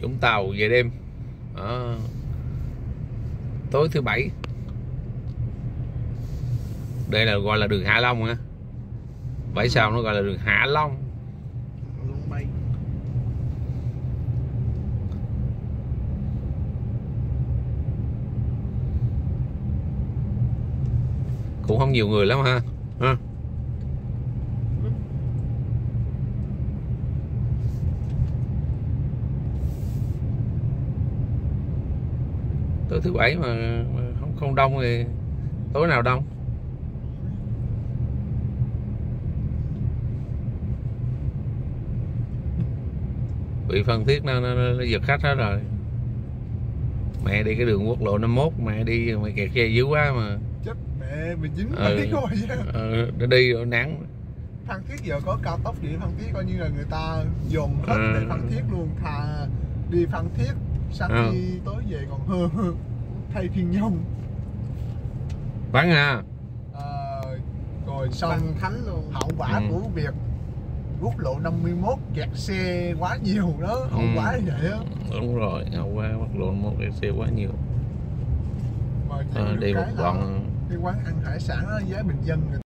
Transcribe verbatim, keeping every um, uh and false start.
Vũng Tàu về đêm. Đó. Tối thứ bảy. Đây là gọi là đường Hạ Long hả? Bởi sao nó gọi là đường Hạ Long? Cũng không nhiều người lắm ha. Ha. Tối thứ bảy mà không không đông thì tối nào đông? Bị Phan Thiết nó, nó, nó giật khách hết rồi. Mẹ đi cái đường quốc lộ năm mốt, mẹ đi mày kẹt xe dữ quá mà. Chết mẹ mười chín ừ, mấy rồi chứ. Ừ, nó đi rồi nắng. Phan Thiết giờ có cao tốc đi Phan Thiết, coi như là người ta dồn hết ừ. để Phan Thiết luôn. Thà đi Phan Thiết sáng ừ. đi tối về còn hơn thay phiên nhau. Vắng ha. À, rồi xong Khánh luôn. Hậu quả ừ. của việc quốc lộ năm mươi mốt kẹt xe quá nhiều đó, hậu ừ. quả như vậy á. Đúng rồi, hậu quả quốc lộ năm mươi mốt kẹt xe quá nhiều. Mà à, đi một đoạn cái quán ăn hải sản đó, giá bình dân